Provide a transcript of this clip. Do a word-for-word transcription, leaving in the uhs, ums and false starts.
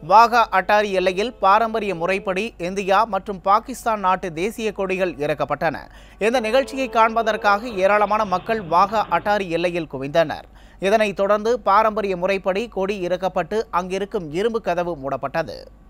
வாகா அட்டாரி எல்லையில் பாரம்பரிய முறைப்படி இந்தியா மற்றும் பாகிஸ்தான் நாட்டு தேசிய கொடிகள் இறக்கப்பட்டன. இந்த நிகழ்ச்சியை காண்பதற்காக ஏராளமான மக்கள் வாகா அட்டாரி எல்லையில் குவிந்தனர். இதனைத் தொடர்ந்து பாரம்பரிய முறைப்படி கொடி இறக்கப்பட்டு அங்கிருக்கும் இரும்பு கதவு மூடப்பட்டது.